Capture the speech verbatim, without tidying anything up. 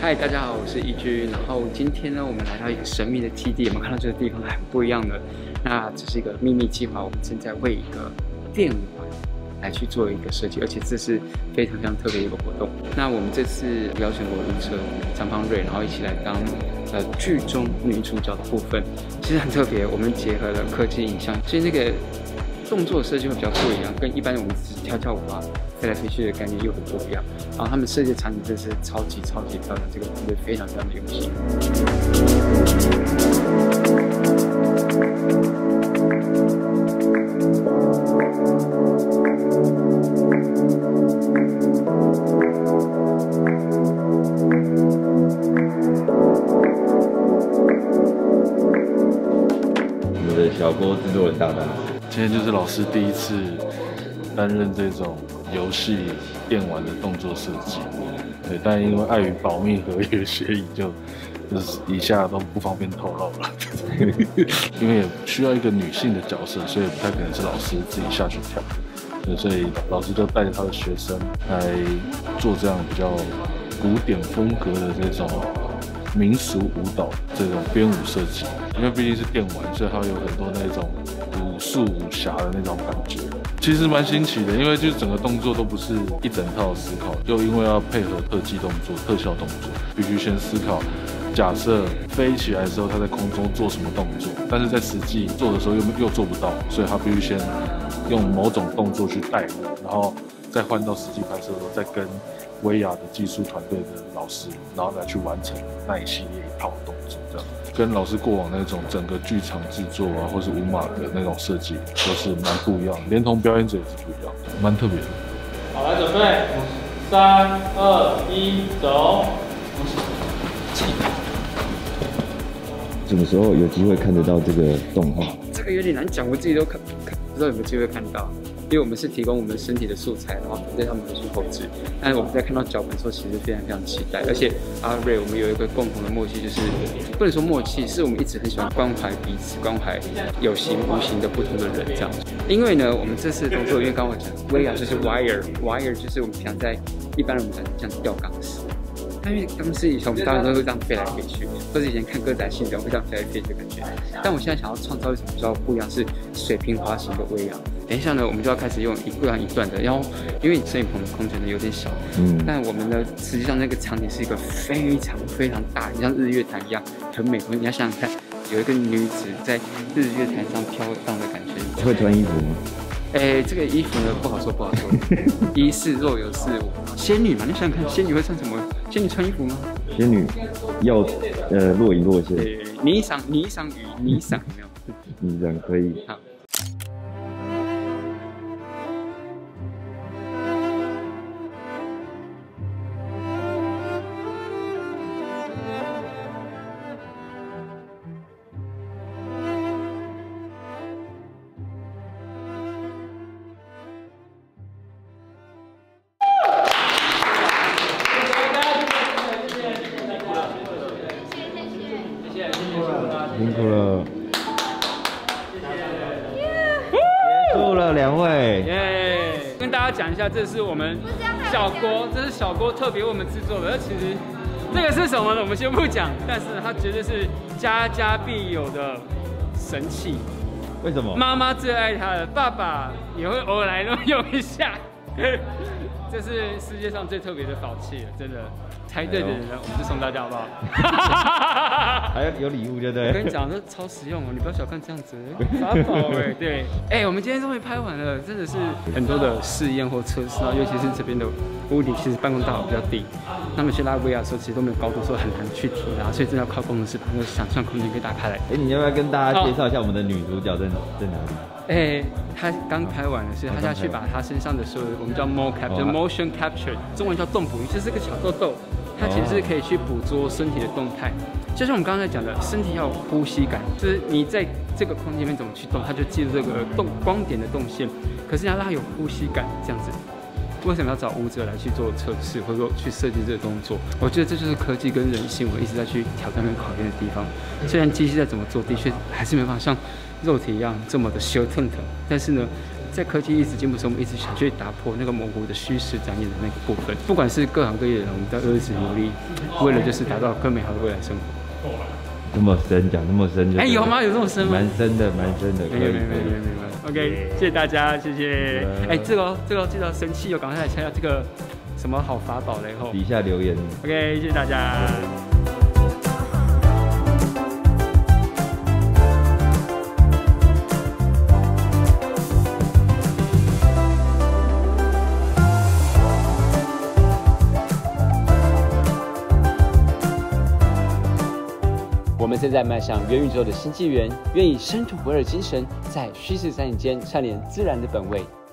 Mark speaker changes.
Speaker 1: 嗨，大家好，我是一居。然后今天呢，我们来到一个神秘的基地，我们看到这个地方很不一样的。那这是一个秘密计划，我们正在为一个电玩来去做一个设计，而且这是非常非常特别的一个活动。那我们这次邀请我舞者张方瑞，然后一起来当呃剧中女主角的部分，其实很特别。我们结合了科技影像，所以那个动作设计会比较不一样，跟一般我们只是跳跳舞啊、飞来飞去的概念又很不一样。然后他们设计的场景真是超级超级漂亮，这个团队非常非常的用心。
Speaker 2: 我们的小郭制作人大大。
Speaker 3: 今天就是老师第一次担任这种游戏电玩的动作设计，对，但因为碍于保密合约协议，就就是以下都不方便透露了。因为也需要一个女性的角色，所以不太可能是老师自己下去跳，对，所以老师就带着他的学生来做这样比较古典风格的这种民俗舞蹈这种编舞设计。因为毕竟是电玩，所以它有很多那种武术武侠的那种感觉，其实蛮新奇的。因为就是整个动作都不是一整套思考，又因为要配合特技动作、特效动作，必须先思考，假设飞起来的时候他在空中做什么动作，但是在实际做的时候又又做不到，所以他必须先用某种动作去带入，然后再换到实际拍摄的时候，再跟威亚的技术团队的老师，然后来去完成那一系列一套动作，这样跟老师过往那种整个剧场制作啊，或是舞马的那种设计都是蛮不一样的，连同表演者也是不一样的，蛮特别的。
Speaker 4: 好，来准备，三二一，走。
Speaker 2: 什么时候有机会看得到这个动画？
Speaker 1: 这个有点难讲，我自己都看看不知道有没有机会看到。因为我们是提供我们身体的素材，然后团队他们去后置。但是我们在看到脚本的时候，其实非常非常期待。而且阿瑞，我们有一个共同的默契，就是不能说默契，是我们一直很喜欢关怀彼此，关怀有形无形的不同的人这样。因为呢，我们这次的动作，因为刚刚我讲，威亚就是 wire，wire 就是我们平常在一般人我们讲像吊钢丝。但因为钢丝以前我们当然都会这样飞来飞去，或者以前看歌仔戏的会这样飞来飞去的感觉。但我现在想要创造一种比较不一样，是水平滑行的威亚。等一下呢，我们就要开始用一段一段的，然后因为摄影棚的空间呢有点小，嗯，但我们呢实际上那个场景是一个非常非常大，像日月潭一样很美。你要想想看，有一个女子在日月潭上飘荡的感觉。
Speaker 2: 会穿衣服吗？
Speaker 1: 哎，这个衣服呢不好说，不好说。一是若有似无，仙女嘛，你想想看，仙女会穿什么？仙女穿衣服吗？
Speaker 2: 仙女要呃若隐若现。
Speaker 1: 对，霓裳霓裳羽霓裳有没有？
Speaker 2: 你这样可以。
Speaker 1: 好。
Speaker 2: 辛苦了，结束了，两位。
Speaker 1: 耶！跟大家讲一下，这是我们小郭，这是小郭特别为我们制作的。其实这个是什么呢？我们先不讲，但是它绝对是家家必有的神器。
Speaker 2: 为什么？
Speaker 1: 妈妈最爱它的，爸爸也会偶尔来用一下。这是世界上最特别的宝器了，真的。猜对的人，我们就送大家好不好？
Speaker 2: 还有有礼物，对不对？
Speaker 1: 我跟你讲，这超实用哦，你不要小看这样子，法宝哎，对，哎、欸，我们今天终于拍完了，真的是很多的试验或测试啊，尤其是这边的屋顶，其实办公大楼比较低，他们去拉威亚的时候，其实都没有高度，所以很难去提啊，所以真的要靠工程师把那个想象空间给打开来。
Speaker 2: 哎、欸，你要不要跟大家介绍一下我们的女主角在在哪里？
Speaker 1: 哎、欸，她刚拍完了，所以她要去把她身上的所有，我们叫 mocap， 就 motion capture， 中文叫动捕鱼，就是个小豆豆。它其实是可以去捕捉身体的动态，就像我们刚才讲的，身体要有呼吸感，就是你在这个空间里面怎么去动，它就记录这个动光点的动线。可是要让它有呼吸感，这样子。为什么要找舞者来去做测试，或者说去设计这个动作？我觉得这就是科技跟人性，我一直在去挑战跟考验的地方。虽然机器在怎么做，的确还是没办法像肉体一样这么的修腾腾，但是呢， 在科技一直进步的时候，我们一直想去打破那个模糊的虚实展演的那个部分。不管是各行各业的人，我们都二十努力，为了就是达到更美好的未来生活。
Speaker 2: 那么深，讲那么深就。
Speaker 1: 哎，有吗？有这么深吗？
Speaker 2: 蛮深的，蛮深的。
Speaker 1: 没有没有没有没有没有。OK， 谢谢大家，谢谢。哎，这个这个记得生气哦，赶快来参加这个什么好法宝嘞吼。
Speaker 2: 底下留言。
Speaker 1: OK， 谢谢大家。我们正在迈向元宇宙的新纪元，愿以生土不二的精神，在虚实三影间串联自然的本位。